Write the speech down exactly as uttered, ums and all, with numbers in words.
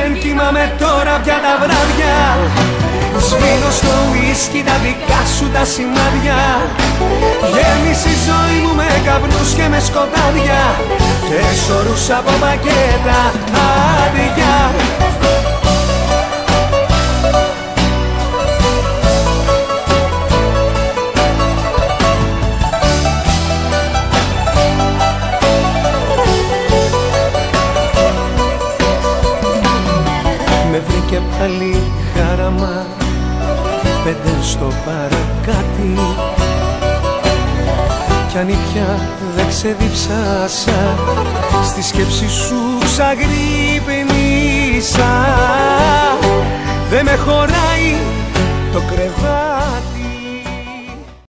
δεν κοιμάμαι τώρα πια τα βράδια. Σβήνω στο ουίσκι τα δικά σου τα σημάδια. Γέμισε η ζωή μου με καπνούς και με σκοτάδια και σωρούς από πακέτα άδεια. Με βρήκε πάλι χάραμα, πέντε στο παρακάτι. Κι αν πια δεν ξεδιψάσα, στη σκέψη σου ξαγρύπνησα. Δεν με χωράει το κρεβάτι